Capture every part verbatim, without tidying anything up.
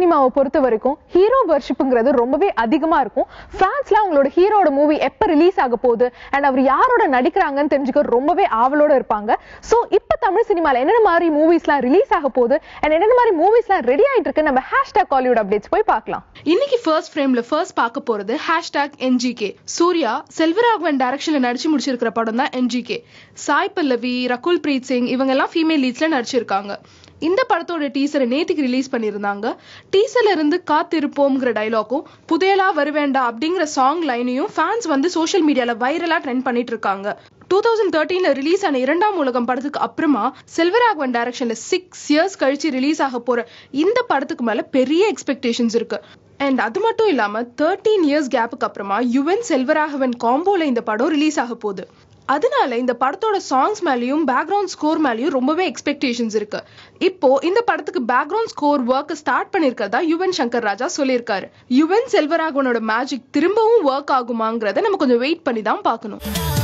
சினிமாவை பொறுத்த வரைக்கும் ஹீரோ வர்ஷிப்ங்கிறது ரொம்பவே அதிகமா இருக்கும். ஃபேன்ஸ்லாம் அவங்களோட ஹீரோட மூவி எப்ப ரிலீஸ் ஆக போகுது அண்ட் அவர் யாரோட நடிக்கிறாங்கன்னு தெரிஞ்சுக்க ரொம்பவே ஆவலோட இருப்பாங்க. சோ இப்ப தமிழ் சினிமால என்னென்ன மாதிரி மூவிஸ்லாம் ரிலீஸ் ஆக போகுது அண்ட் என்னென்ன மாதிரி மூவிஸ்லாம் ரெடி ஆயிட்டு இருக்கு நம்ம ஹேஷ்டாக் காலிவுட் அப்டேட்ஸ் போய் பார்க்கலாம். இன்னைக்கு ஃபர்ஸ்ட் ஃப்ரேம்ல ஃபர்ஸ்ட் பார்க்க போறது ஹேஷ்டாக் என்ஜிகே. சூர்யா செல்வராகவன் டைரக்ஷன்ல நடிச்சு முடிச்சிருக்கிற படம் தான் என்ஜிகே. சாய் பல்லவி, ரகுல் பிரீத் சிங் இவங்க எல்லாம் ஃபீமேல் லீட்ஸ்ல நடிச்சிருக்காங்க. இந்த படத்தோட டீசரை நேத்துக்கு ரிலீஸ் பண்ணியிருந்தாங்க. டீசர்ல இருந்து காத்திருப்போம்ங்கிற டைலாக்கும் புதையலா வருவேண்டா அப்படிங்கிற சாங் லைனையும் ஃபேன்ஸ் வந்து சோஷியல் மீடியால வைரலா ட்ரெண்ட் பண்ணிட்டு இருக்காங்க. டூ தௌசண்ட் தேர்ட்டீன்ல ரிலீஸ் ஆன இரண்டாம் உலகம் படத்துக்கு அப்புறமா செல்வராகவன் டைரக்ஷன்ல சிக்ஸ் இயர்ஸ் கழிச்சு ரிலீஸ் ஆக போற இந்த படத்துக்கு மேல பெரிய எக்ஸ்பெக்டேஷன்ஸ் இருக்கு. அண்ட் அது மட்டும் இல்லாம தேர்ட்டீன் இயர்ஸ் கேப்புக்கு அப்புறமா யுவன் செல்வராகவன் காம்போல இந்த படம் ரிலீஸ் ஆக போகுது. அதனால இந்த படத்தோட சாங்ஸ் மேலயும் பேக்ரவுண்ட் ஸ்கோர் மேலயும் ரொம்பவே எக்ஸ்பெக்டேஷன்ஸ் இருக்கு. இப்போ இந்த படத்துக்கு பேக்ரவுண்ட் ஸ்கோர் ஒர்க் ஸ்டார்ட் பண்ணிருக்கிறதா யுவன் சங்கர் ராஜா சொல்லியிருக்காரு. யுவன் செல்வராகவனோட மேஜிக் திரும்பவும் ஒர்க் ஆகுமாங்கிறத நம்ம கொஞ்சம் வெயிட் பண்ணி தான் பார்க்கணும்.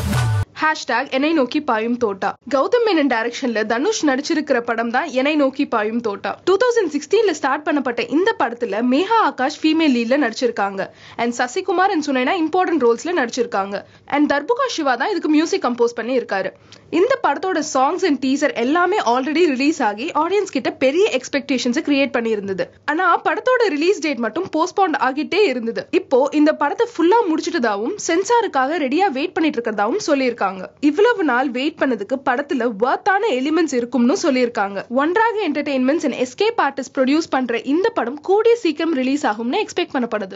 ஹேஷ்டாக் என்னை நோக்கி பாயும் தோட்டா. கௌதம் மேனன் டைரக்ஷன்ல தனுஷ் நடிச்சிருக்கிற படம் தான் என்னை நோக்கி பாயும் தோட்டா. டூ தௌசண்ட் சிக்ஸ்டீன்ல ஸ்டார்ட் பண்ணப்பட்ட இந்த படத்துல மேகா ஆகாஷ் ஃபீமேல் லீட்ல நடிச்சிருக்காங்க. And Sasikumar and Sunaina important ரோல்ஸ்ல நடிச்சிருக்காங்க. அண்ட் தர்புகா சிவா தான் இதுக்கு மியூசிக் கம்போஸ் பண்ணி இருக்காரு. இந்த படத்தோட சாங்ஸ் அண்ட் டீசர் எல்லாமே ஆல்ரெடி ரிலீஸ் ஆகி ஆடியன்ஸ் கிட்ட பெரிய எக்ஸ்பெக்டேஷன்ஸ் கிரியேட் பண்ணி இருந்தது. ஆனா படத்தோட ரிலீஸ் டேட் மட்டும் போஸ்ட்போன் ஆகிட்டே இருந்தது. இப்போ இந்த படத்தை ஃபுல்லா முடிச்சிட்டதாவும் சென்சாருக்காக ரெடியா வெயிட் பண்ணிட்டு இருக்கிறதாவும் சொல்லியிருக்காங்க. இவ்வளவு நாள் வெயிட் பண்ணதுக்கு படத்துல வர்த்தான எலிமெண்ட்ஸ் இருக்கும்னு சொல்லியிருக்காங்க. Oneraga entertainments and escape artist produce பண்ற இந்த படம் கூடிய சீக்கிரம் ரிலீஸ் ஆகும்னு எக்ஸ்பெக்ட் பண்ணப்படுது.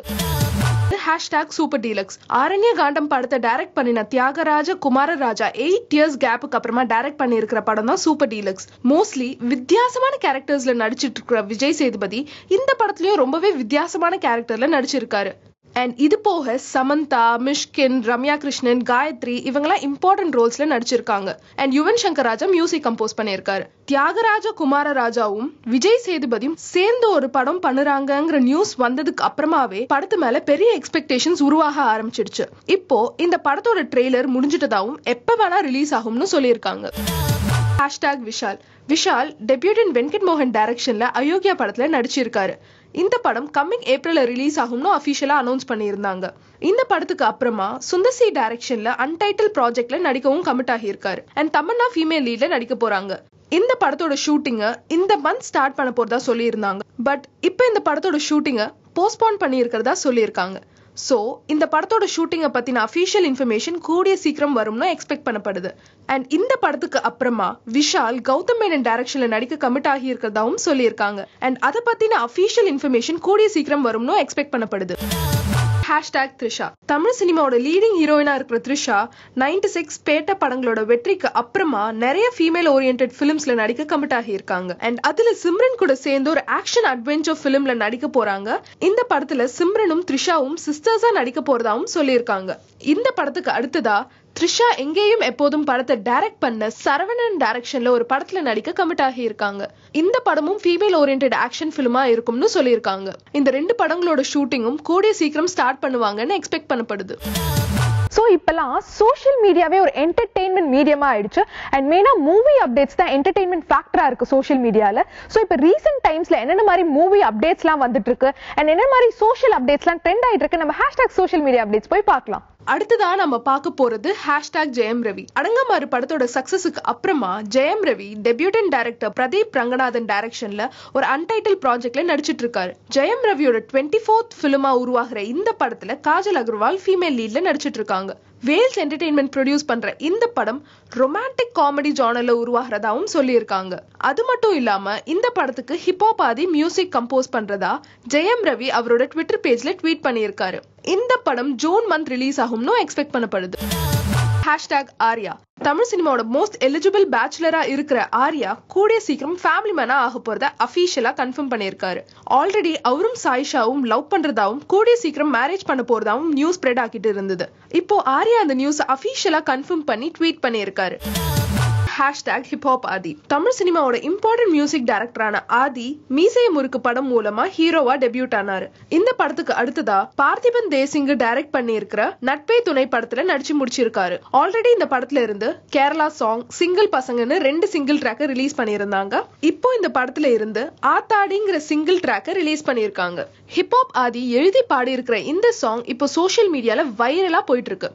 Hashtag super deluxe. Aaranya Kaandam படத்தை டைரக்ட் பண்ணின தியாகராஜ குமாரராஜா எயிட் இயர்ஸ் கேப்புக்கு அப்புறமா டைரக்ட் பண்ணி இருக்கிற படம் தான் சூப்பர் டீலக்ஸ். மோஸ்ட்லி வித்தியாசமான கேரக்டர்ஸ்ல நடிச்சிட்டு இருக்கிற விஜய் சேதுபதி இந்த படத்துலயும் ரொம்பவே வித்தியாசமான கேரக்டர்ல நடிச்சிருக்காரு. அண்ட் இது போக சமந்தா, மிஷ்கின், ரம்யா கிருஷ்ணன், காயத்ரி இவங்கெல்லாம் இம்பார்ட்டன்ட் ரோல்ஸ்ல நடிச்சிருக்காங்க. And Yuvan Shankar Raja music compose பண்ணியிருக்காரு. தியாகராஜ குமாரராஜாவும் விஜய் சேதுபதியும் சேர்ந்து ஒரு படம் பண்ணுறாங்கிற நியூஸ் வந்ததுக்கு அப்புறமாவே படத்து மேல பெரிய எக்ஸ்பெக்டேஷன்ஸ் உருவாக ஆரம்பிச்சிடுச்சு. இப்போ இந்த படத்தோட ட்ரெய்லர் முடிஞ்சிட்டதாவும் எப்ப வேணா ரிலீஸ் ஆகும்னு சொல்லியிருக்காங்க. ஹேஷ்டாக் விஷால். விஷால் டெபியூட்டன் வெங்கட் மோகன் டைரக்ஷன்ல அயோக்கியா படத்துல நடிச்சிருக்காரு. இந்த படம் கம்மிங் ஏப்ரல்ல ரிலீஸ் ஆகும்னு அபிஷியலா அனௌன்ஸ் பண்ணியிருந்தாங்க. இந்த படத்துக்கு அப்புறமா சுந்தர்சி டைரக்ஷன்ல அன்டைட்டில் ப்ராஜெக்ட்ல நடிக்கவும் கமிட் ஆகியிருக்காரு. அண்ட் தமன்னா ஃபீமேல் லீட்ல நடிக்க போறாங்க. இந்த படத்தோட ஷூட்டிங்க இந்த மந்த் ஸ்டார்ட் பண்ண போறதா சொல்லியிருந்தாங்க. பட் இப்போ இந்த படத்தோட ஷூட்டிங்க போஸ்ட்போன் பண்ணி இருக்கிறதா சொல்லியிருக்காங்க. சோ இந்த படத்தோட ஷூட்டிங்கை பத்தின அபிஷியல் இன்ஃபர்மேஷன் கூடிய சீக்கிரம் வரும்னு எக்ஸ்பெக்ட் பண்ணப்படுது. அண்ட் இந்த படத்துக்கு அப்புறமா விஷால் கௌதம் மேனன் டைரக்ஷன்ல நடிக்க கமிட் ஆகி இருக்கிறதாவும் சொல்லியிருக்காங்க. அண்ட் அதை பத்தின அபிஷியல் இன்ஃபர்மேஷன் கூடிய சீக்கிரம் வரும்னு எக்ஸ்பெக்ட் பண்ணப்படுது. ஹேஷ்டாக் த்ரிஷா. தமிழ் சினிமாவோட லீடிங் ஹீரோயினா இருக்கிற த்ரிஷா நைன்டி சிக்ஸ் பேட்ட படங்களோட வெற்றிக்கு அப்புறமா நிறைய ஃபீமேல் ஓரியன்டட் பிலிம்ஸ்ல நடிக்க கமிட் ஆகி இருக்காங்க. அண்ட் அதுல சிம்ரன் கூட சேர்ந்து ஒரு ஆக்ஷன் அட்வென்ச்சர் பிலிம்ல நடிக்க போறாங்க. இந்த படத்துல சிம்ரனும் த்ரிஷாவும் சிஸ்டர்ஸா நடிக்க போறதாவும் சொல்லியிருக்காங்க. இந்த படத்துக்கு அடுத்ததா த்ரிஷா எங்கேயும் எப்போதும் படத்தை டைரக்ட் பண்ண சரவணன் டைரக்ஷன்ல ஒரு படத்துல நடிக்க கமிட் ஆகி இருக்காங்க. இந்த படமும் ஃபீமேல் ஓரியன்டட் ஆக்ஷன் பிலிமா இருக்கும்னு சொல்லியிருக்காங்க. இந்த ரெண்டு படங்களோட ஷூட்டிங்கும் கூடிய சீக்கிரம் ஸ்டார்ட் பண்ணுவாங்கன்னு எக்ஸ்பெக்ட் பண்ணப்படுது. சோ இப்பெல்லாம் சோஷியல் மீடியாவே ஒரு என்டர்டெயின்மெண்ட் மீடியமா ஆயிடுச்சு. அண்ட் மெயினா மூவி அப்டேட்ஸ் தான் என்டர்டெயின்மெண்ட் ஃபேக்டரா இருக்கு சோஷியல் மீடியால. சோ இப்போ ரீசெண்ட் டைம்ஸ்ல என்னென்ன மாதிரி மூவி அப்டேட்ஸ்லாம் வந்துட்டு இருக்கு அண்ட் என்ன மாதிரி சோஷியல் அப்டேட்ஸ்லாம் ட்ரெண்ட் ஆயிட்டு இருக்கு நம்ம ஹேஷ்டாக் சோஷியல் மீடியா அப்டேட்ஸ் போய் பார்க்கலாம். அடுத்ததா நம்ம பார்க்க போறது ஹேஷ்டாக் ஜெயம் ரவி. அடங்கமாறு படத்தோட சக்சஸுக்கு அப்புறமா ஜெயம் ரவி டெபியூட்டன் டைரக்டர் பிரதீப் ரங்கநாதன் டைரக்ஷன்ல ஒரு அன்டைட்டில் ப்ராஜெக்ட்ல நடிச்சிட்டு இருக்காரு. ஜெயம் ரவியோட டுவெண்ட்டி ஃபோர்த் பிலிமா உருவாகிற இந்த படத்துல காஜல் அகர்வால் ஃபீமேல் லீட்ல நடிச்சிட்டு இருக்காங்க. வேல்ஸ் என்டர்டெயின்மெண்ட் ப்ரொடியூஸ் பண்ற இந்த படம் ரொமான்டிக் காமெடி ஜானர்ல உருவாகிறதாவும் சொல்லியிருக்காங்க. அது மட்டும் இல்லாம இந்த படத்துக்கு ஹிப்ஹாப் ஆதி மியூசிக் கம்போஸ் பண்றதா ஜெயம் ரவி அவரோட ட்விட்டர் பேஜ்ல ட்வீட் பண்ணியிருக்காரு. இந்த படம் ஜூன் மந்த் ரிலீஸ் ஆகும்னு எக்ஸ்பெக்ட் பண்ணப்படுது. ஹேஷ்டாக் ஆர்யா. தமிழ் சினிமாவோட மோஸ்ட் எலிஜிபிள் பேச்சுலரா இருக்கிற ஆர்யா கூடிய சீக்கிரம் ஃபேமிலி மேனா ஆக போறத அபிஷியலா கன்ஃபார்ம் பண்ணியிருக்காரு. ஆல்ரெடி அவரும் சாயிஷாவும் லவ் பண்றதாவும் கூடிய சீக்கிரம் மேரேஜ் பண்ண போறதாவும் நியூஸ் ஸ்ப்ரெட் ஆகிட்டு இருந்தது. இப்போ ஆர்யா அந்த நியூஸ் அபிஷியலா கன்ஃபார்ம் பண்ணி ட்வீட் பண்ணியிருக்காரு. Hashtag hip hop Aadhi. தமிழ் சினிமாவோட இம்பார்ட்டன்ட் மியூசிக் டைரக்டரான ஆதி மீசைய முறுக்கு படம் மூலமா ஹீரோவா டெபியூட் ஆனாரு. இந்த படத்துக்கு அடுத்ததா பார்த்திபன் தேசிங் டைரக்ட் பண்ணி இருக்கிற நட்பே துணை படத்துல நடிச்சு முடிச்சிருக்காரு. ஆல்ரெடி இந்த படத்துல இருந்து கேரளா சாங், சிங்கிள் பசங்கன்னு ரெண்டு சிங்கிள் ட்ராக்க ரிலீஸ் பண்ணியிருந்தாங்க. இப்போ இந்த படத்துல இருந்து ஆத்தாடிங்கிற சிங்கிள் ட்ராக்க ரிலீஸ் பண்ணிருக்காங்க. ஹிப்ஹாப் ஆதி எழுதி பாடி இருக்கிற இந்த சாங் இப்போ சோசியல் மீடியால வைரலா போயிட்டு இருக்கு.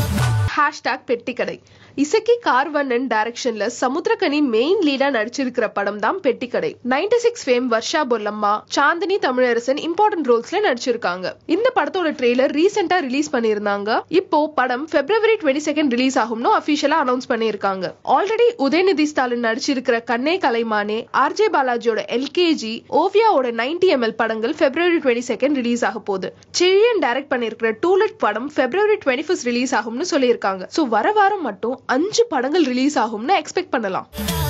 ஹேஷ்டாக் பெட்டிக்கடை. இசக்கி கார்வண்ணன் டைரக்ஷன்ல சமுத்திரக்கனி மெயின் லீடா நடிச்சிருக்கிற படம் தான் Pettikadai. Ninety six fame Varsha Bollamma, Chandini Tamilarasan important ரோல்ஸ்ல நடிச்சிருக்காங்க. இந்த படத்தோட ட்ரெய்லர் ரீசெண்டா ரிலீஸ் பண்ணிருந்தாங்க. இப்போ படம் பிப்ரவரி டுவெண்ட்டி செகண்ட் ரிலீஸ் ஆகும்னு அபிஷியலா அனௌன்ஸ் பண்ணிருக்காங்க. ஆல்ரெடி உதயநிதி ஸ்டாலின் நடிச்சிருக்கிற கண்ணே கலைமானே, ஆர்ஜே பாலாஜியோட எல்கேஜி, ஓவியாவோட நைன்டி எம்எல் படங்கள் பிப்ரவரி டுவெண்ட்டி செகண்ட் ரிலீஸ் ஆக போகுது. செழியன் டைரக்ட் பண்ணிருக்கிற டூலெட் படம் பிப்ரவரி டுவெண்ட்டி ஃபர்ஸ்ட் ரிலீஸ் ஆகும்னு சொல்லியிருக்காங்க. சோ வர வாரம் மட்டும் அஞ்சு படங்கள் ரிலீஸ் ஆகும்னு எக்ஸ்பெக்ட் பண்ணலாம்.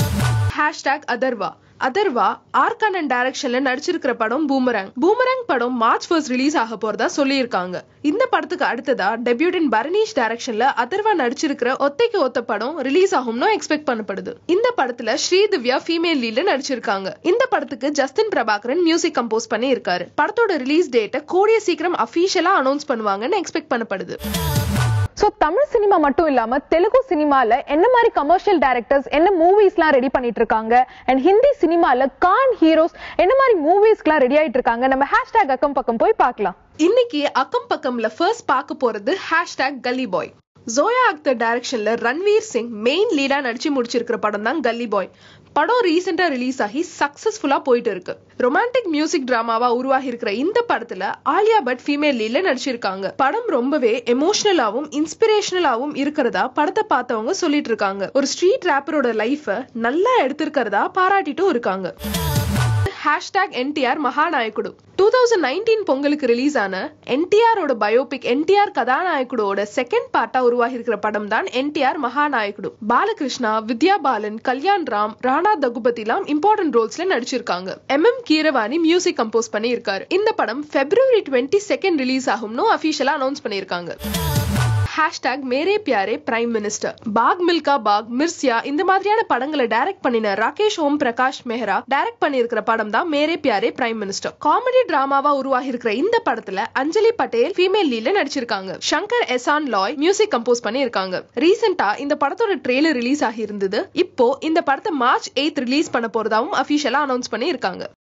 ஹேஷ்டாக் அதர்வா. அதர்வா ஆர்கானன் டைரக்ஷன்ல நடிச்சிருக்கிற படம் பூமராங். பூமராங் படம் மார்ச் ஃபர்ஸ்ட் ரிலீஸ் ஆக போறதா சொல்லியிருக்காங்க. இந்த படத்துக்கு அடுத்ததா டெபியூட்டன் பரனீஷ் டைரக்ஷன்ல அதர்வா நடிச்சிருக்கிற ஒத்தைக்கு ஒத்த படம் ரிலீஸ் ஆகும்னு எக்ஸ்பெக்ட் பண்ணப்படுது. இந்த படத்துல ஸ்ரீதிவ்யா ஃபீமேல் லீட்ல நடிச்சிருக்காங்க. இந்த படத்துக்கு ஜஸ்டின் பிரபாகரன் மியூசிக் கம்போஸ் பண்ணி இருக்காரு. படத்தோட ரிலீஸ் டேட்டை கூடிய சீக்கிரம் அபிஷியலா அனௌன்ஸ் பண்ணுவாங்கன்னு எக்ஸ்பெக்ட் பண்ணப்படுது. சோ தமிழ் சினிமா மட்டும் இல்லாம தெலுங்கு சினிமால என்ன மாதிரி கமர்ஷியல் டைரக்டர்ஸ் என்ன மூவிஸ்லாம் ரெடி பண்ணிட்டு இருக்காங்க, அண்ட் ஹிந்தி சினிமால கான் ஹீரோஸ் என்ன மாதிரி மூவிஸ்லாம் ரெடி ஆயிட்டு இருக்காங்க, நம்ம ஹேஷ்டாக் அக்கம் பக்கம் போய் பார்க்கலாம். இன்னைக்கு அக்கம் பக்கம்ல ஃபர்ஸ்ட் பார்க்க போறது ஹேஷ்டாக் கல்லி பாய். ஜோயா அக்தர் டைரக்ஷன்ல ரன்வீர் சிங் மெயின் லீடா நடிச்சு முடிச்சிருக்கிற படம் தான் கல்லி பாய். படம் ரீசெண்டா ரிலீஸ் ஆகி சக்சஸ்ஃபுல்லா போயிட்டு இருக்கு. ரொமான்டிக் மியூசிக் டிராமாவா உருவாகி இருக்கிற இந்த படத்துல ஆலியா பட் ஃபீமேல் லீட்ல நடிச்சிருக்காங்க. படம் ரொம்பவே எமோஷனலாவும் இன்ஸ்பிரேஷனலாவும் இருக்கிறதா படத்தை பார்த்தவங்க சொல்லிட்டு இருக்காங்க. ஒரு ஸ்ட்ரீட் ராப்பரோட லைஃப நல்லா எடுத்திருக்கிறதா பாராட்டிட்டும் இருக்காங்க. Hashtag NTR Mahanayakudu. Two thousand nineteen பொங்கலுக்கு ரிலீஸ் ஆன என்டிஆரோட பயோபிக் என்டிஆர் கதாநாயகுடோட செகண்ட் பார்ட்டா உருவாகி இருக்கிற படம் தான் என்டிஆர் மகாநாயகுடு. பாலகிருஷ்ணா, வித்யா பாலன், கல்யாண் ராம், ராணா தகுபதி எல்லாம் இம்பார்ட்டன்ட் ரோல்ஸ்ல நடிச்சிருக்காங்க. M M Keeravani music compose பண்ணி இருக்காரு. இந்த படம் பிப்ரவரி டுவெண்ட்டி செகண்ட் ரிலீஸ் ஆகும்னு அபிஷியலா அனௌன்ஸ் பண்ணிருக்காங்க. Hashtag Mere Pyare Prime Minister. Bhaag Milkha Bhaag, Mirzya இந்த மாதிரியான படங்களை டைரக்ட் பண்ணின ராகேஷ் ஓம் பிரகாஷ் மெஹ்ரா டைரக்ட் பண்ணிருக்கிற படம் தான் Mere Pyare Prime Minister. Comedy டிராமாவா உருவாகி இருக்கிற இந்த படத்துல அஞ்சலி பட்டேல் ஃபீமேல் லீட்ல நடிச்சிருக்காங்க. சங்கர் எசான் லாய் மியூசிக் கம்போஸ் பண்ணி இருக்காங்க. ரீசெண்டா இந்த படத்தோட ட்ரெய்லர் ரிலீஸ் ஆகி இருந்தது. இப்போ இந்த படத்தை மார்ச் எய்த் ரிலீஸ் பண்ண போறதாவும் அபிஷியலா அனௌன்ஸ் பண்ணி இருக்காங்க.